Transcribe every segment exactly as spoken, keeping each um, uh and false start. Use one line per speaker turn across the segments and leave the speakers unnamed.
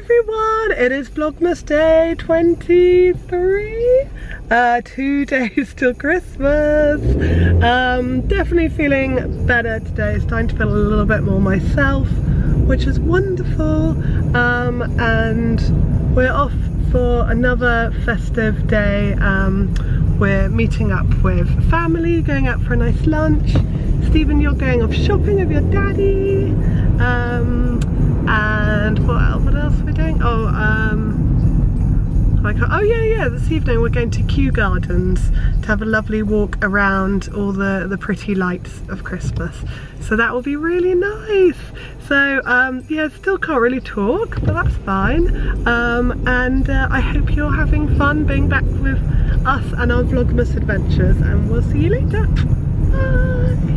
everyone, it is Vlogmas day twenty-three, uh, two days till Christmas. Um, definitely feeling better today. It's starting to feel a little bit more myself, which is wonderful. Um, and we're off for another festive day. Um, we're meeting up with family, going out for a nice lunch. Stephen, you're going off shopping with your daddy. Um, and what else, what else are we doing? Oh, um, I can't, oh yeah, yeah, this evening we're going to Kew Gardens to have a lovely walk around all the, the pretty lights of Christmas. So that will be really nice. So um, yeah, still can't really talk, but that's fine. Um, and uh, I hope you're having fun being back with us and our Vlogmas adventures, and we'll see you later. Bye.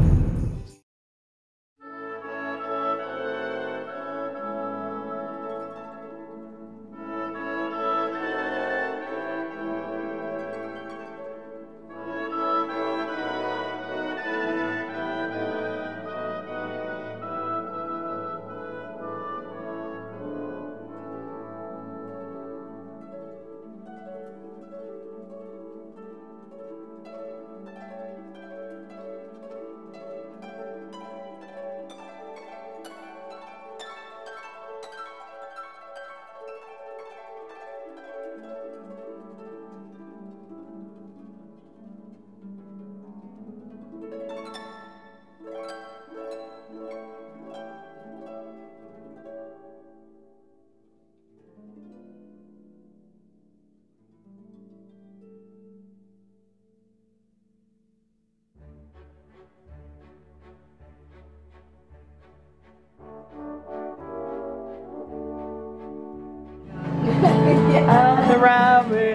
And around me,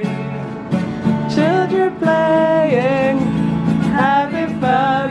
children playing, having fun.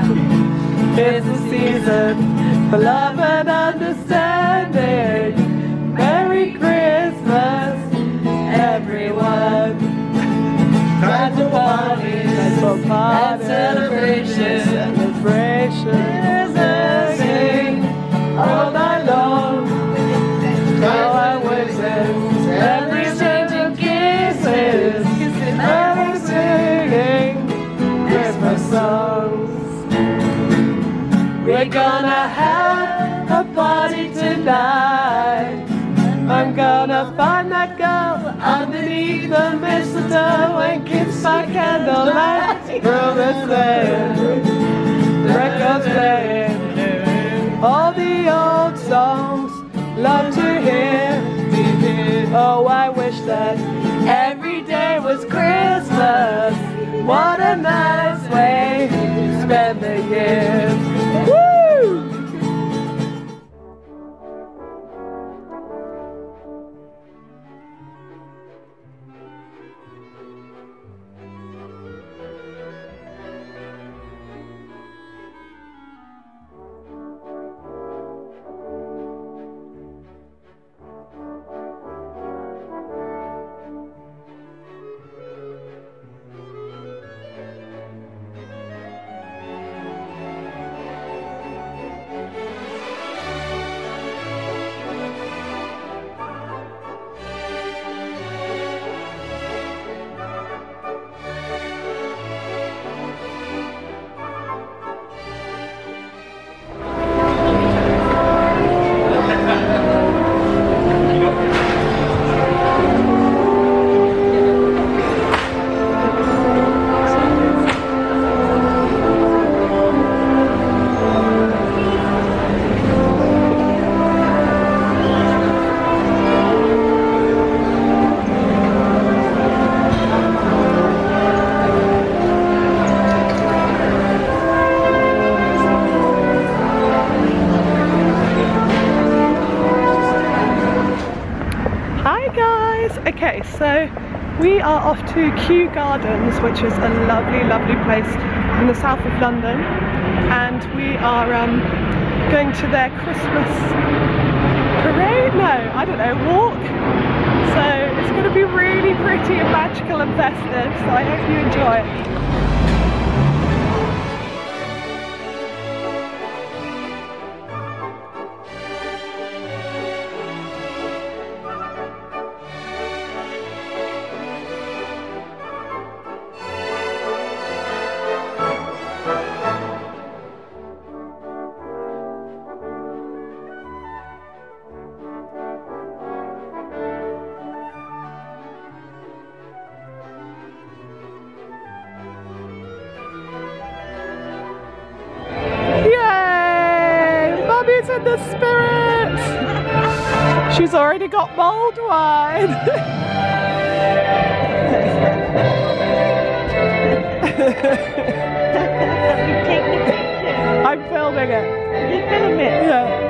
It's the season for love and understanding. Merry Christmas, everyone. Time for parties and celebrations. Celebrations, sing all night long. Now I witness every changing kisses, and singing Christmas songs. We're gonna have a party tonight. I'm gonna find that girl underneath the mistletoe and kiss my candlelight. Romance playing, records playing, all the old songs love to hear. Oh, I wish that every day was Christmas. What a nice way to spend the year. Woo!
Okay, so we are off to Kew Gardens, which is a lovely, lovely place in the south of London, and we are um, going to their Christmas parade? No, I don't know, walk. So it's going to be really pretty and magical and festive, so I hope you enjoy it. in the spirit. She's already got mulled wine. I'm filming it.
You film it?
Yeah.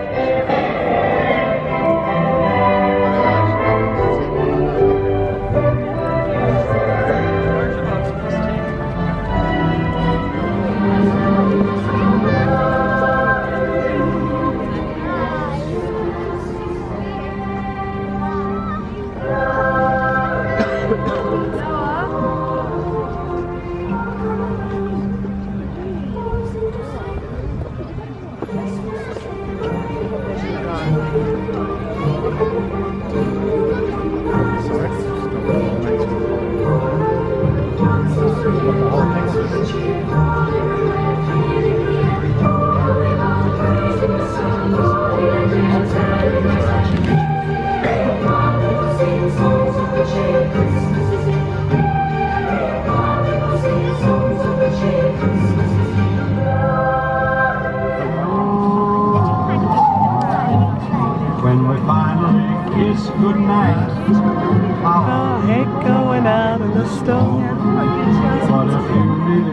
When we finally kiss goodnight,
Oh, hate going out in the storm.
what if you really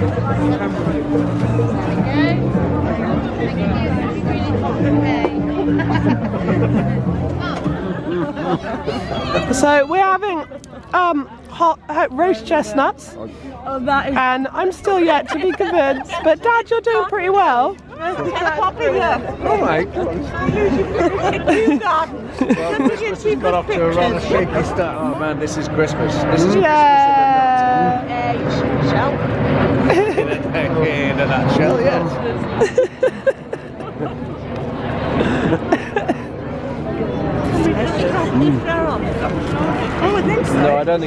So we're having um, hot, hot roast chestnuts,
Oh, that is
and I'm still yet to be convinced. But Dad, you're doing pretty well.
popular.
Oh my God.
Kew Gardens.
Well, Christmas has got off to a rather shaky start. Oh man, this is Christmas. This is
Yeah.
Yeah, you should shout.
Christmas in a nutshell, yes.
Oh, I think so.
No, I don't think.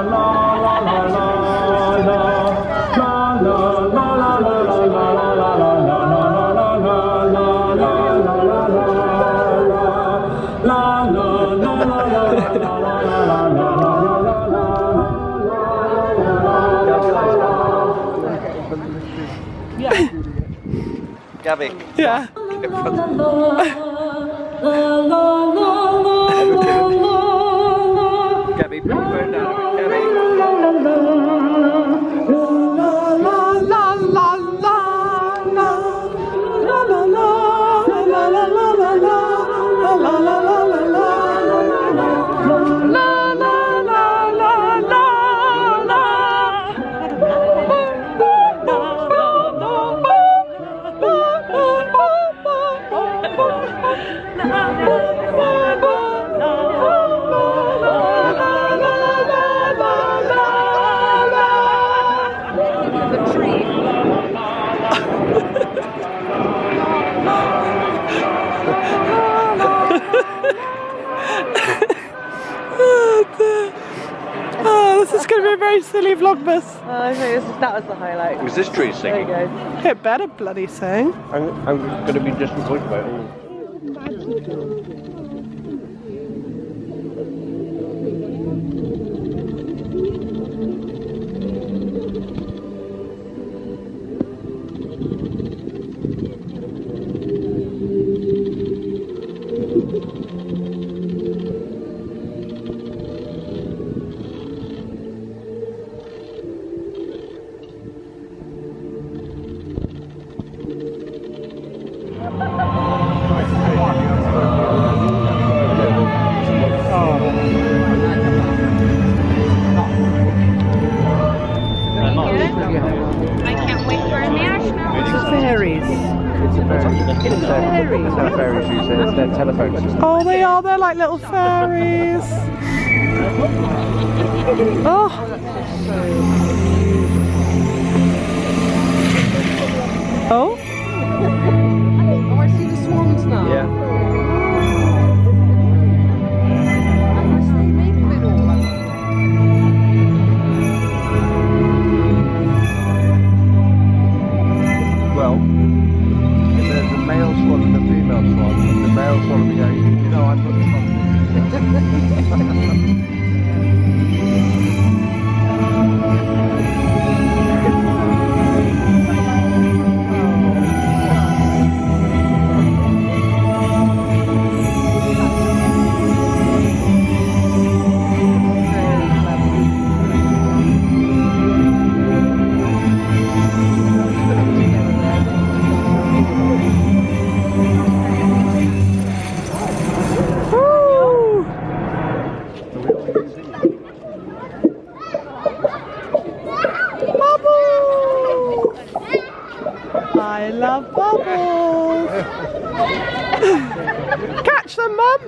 Gabby.
Yeah.
Gabby, put your phone down. Gabby.
Oh, this is going to be a very silly Vlogmas.
Oh, okay, this is, that was the highlight.
Was this tree
There
singing?
you go.
It better bloody sing.
I'm, I'm going to be disappointed by it all.
I can't wait for a national.
It's fairies.
It's fairies. It's not fairies, you say. It's their telephone system.
Oh, they are. They're like little fairies. Oh. Oh.
Oh, I see the swans now.
Yeah. Well, if there's a male swan and a female swan, the male swan will be going, you know, I've got the swan.
Catch them, Mum!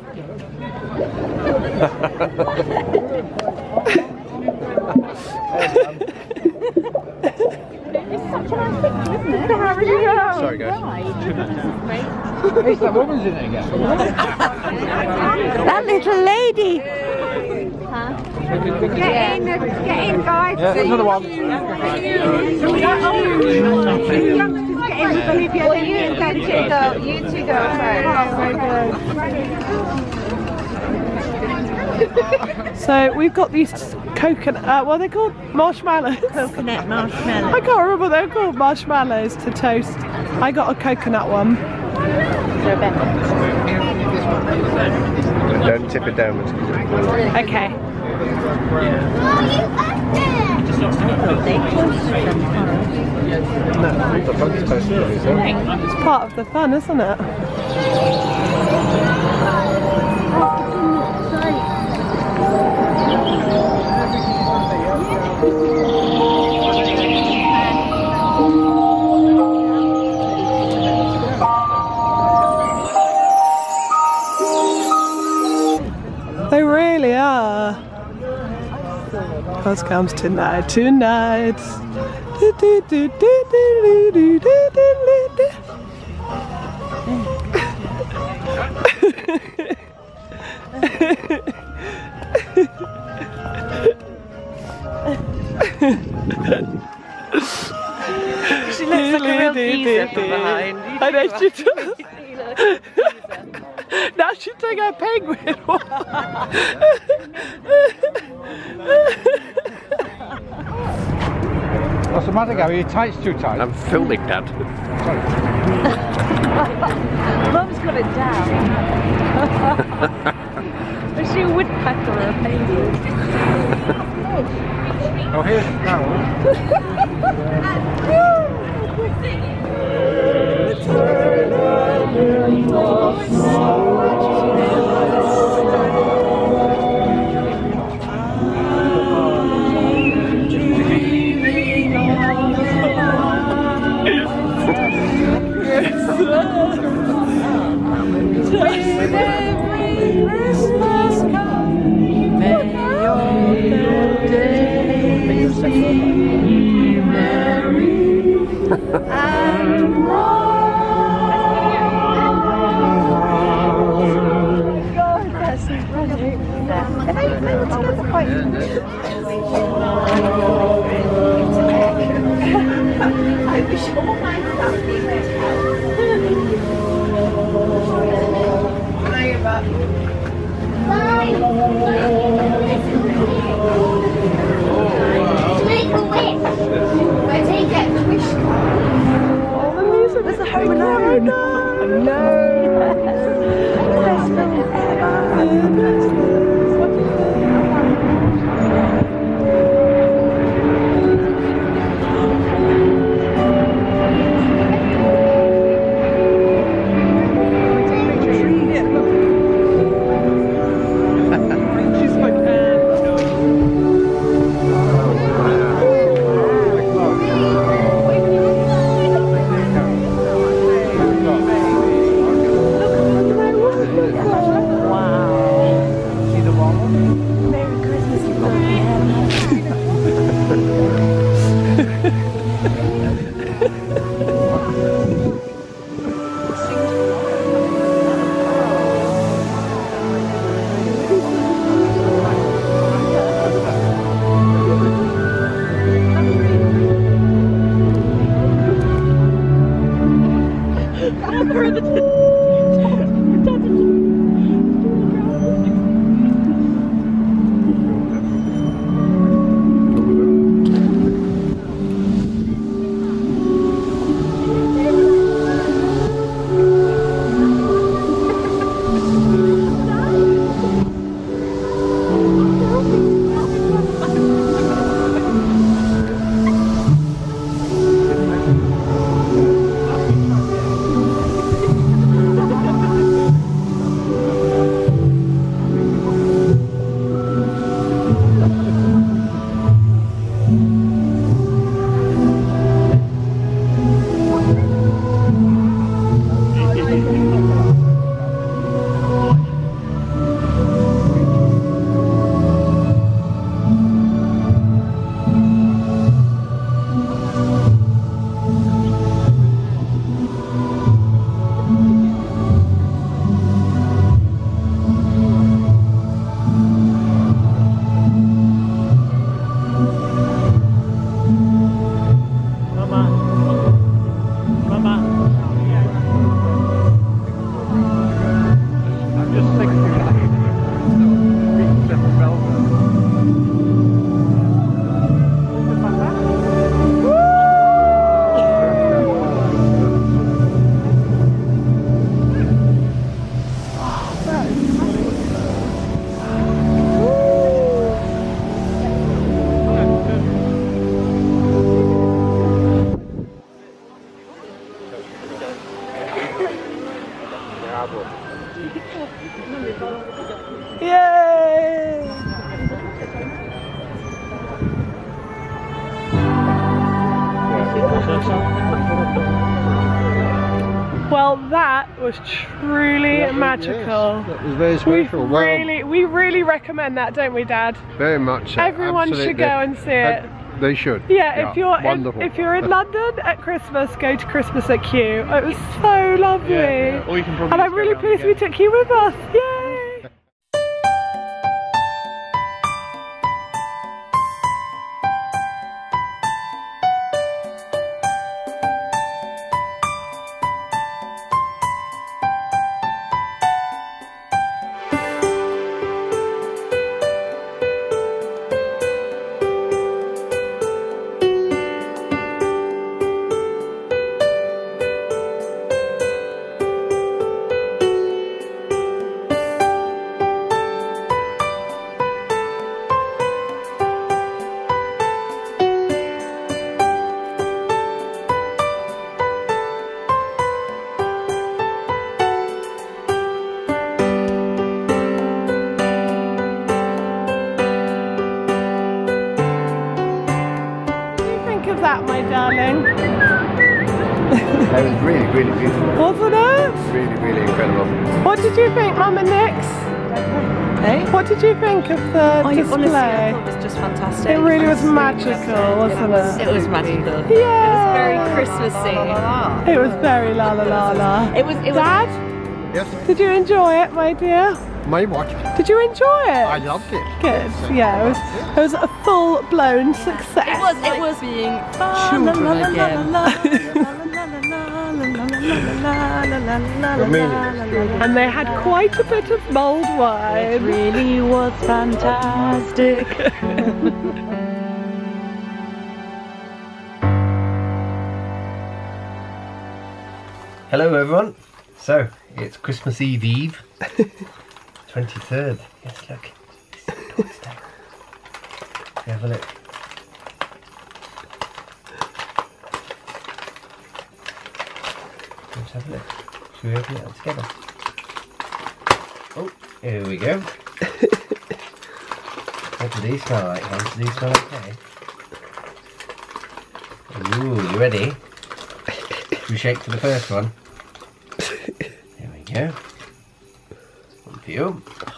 Sorry, guys. Hey, that woman's in it again.
That little lady.
Get in, get in, guys.
Yeah, another one.
Well, you go, you two go first.
So we've got these coconut, uh, what are they called? Marshmallows?
Coconut marshmallow.
I can't remember what they're called, marshmallows to toast. I got a coconut one.
Don't tip it downwards.
Okay. It's part of the fun, isn't it? They really are. Buzz comes tonight, tonight. Do, do, do, do, do, do, do, do, do.
She looks like a real geezer from behind.
I know she does. Now she's doing her penguin one.
What's the matter, Gabby? Your tight's too tight.
I'm filming, Dad.
Mum's got it down. Is she a woodpecker or a penguin?
Oh, here's the barrel.
There's a home alone. No. Best film ever. Wow.
Yay! Well, that was truly
That was-
magical.
yes, that was very special.
We
Well,
really, we really recommend that, don't we, Dad?
very much so.
Everyone should
Absolutely.
go and see it.
Uh, They should.
Yeah, if you're in,
wonderful.
if you're in London at Christmas, go to Christmas at Kew. It was so lovely.
Yeah, yeah. Or you can probably
and I'm
just go
really
around
pleased we
again.
took you with us. Yay! That, my darling.
That was really, really beautiful.
Wasn't it?
Really, really incredible.
What did you think, Mum and Nix?
Hey?
What did you think of the
I
display?
honestly, I thought it was just fantastic.
It really was
Honestly,
magical, wasn't it?
It was magical.
Yeah.
It was very Christmassy.
It was very la la la la.
It was. It was.
Dad,
Yes,
did you enjoy it, my dear?
my watch.
Did you enjoy it?
I loved it.
Good. Yeah, it was. It was a full-blown success.
It was. It was being children again.
And they had quite a bit of mulled
It
wine.
really was fantastic.
Hello everyone. So, it's Christmas Eve Eve. twenty-third. Yes, look. It's Dog's Day. Have a look. Let's have a look. Should we open it up together? Oh, here we go. What do these smell like, Hans? Do these smell okay? Ooh, you ready? Should we shake for the first one? There we go. One for you.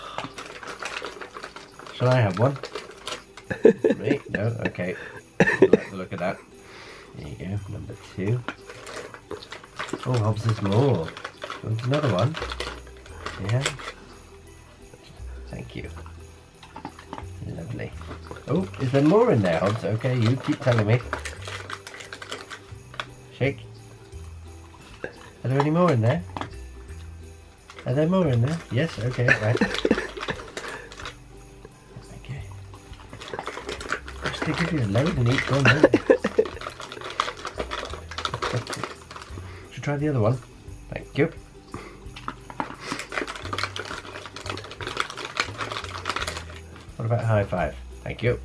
Shall I have one? Me? No? Okay. I like the look of that. There you go. Number two. Oh, Hobbs, there's more. You want another one? Yeah. Thank you. Lovely. Oh, is there more in there, Hobbs? Okay, you keep telling me. Shake. Are there any more in there? Are there more in there? Yes, okay, right. Okay. Gosh, they give you a load in each one, don't they? Should try the other one. Thank you. What about a high five? Thank you.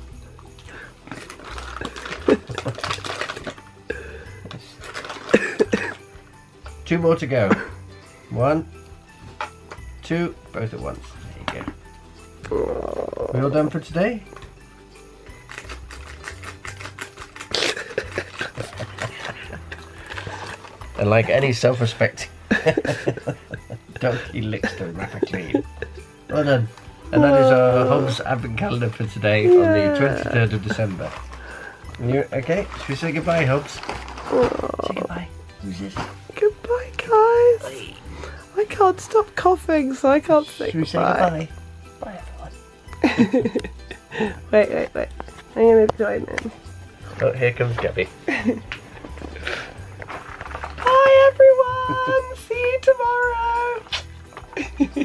Two more to go. One, two, both at once. There you go. We all done for today? And like any self-respecting donkey licks the wrapper clean. Well done. And that is our Hobbes advent calendar for today on the twenty-third of December. You okay? Should we say goodbye, Hobbes? Say goodbye. Who's this?
Goodbye, guys. I can't stop coughing, so I can't say
Should we say
goodbye.
goodbye? Bye, everyone.
Wait, wait, wait. I'm gonna join in.
Oh, here comes Gabby.
Bye, everyone. See you tomorrow.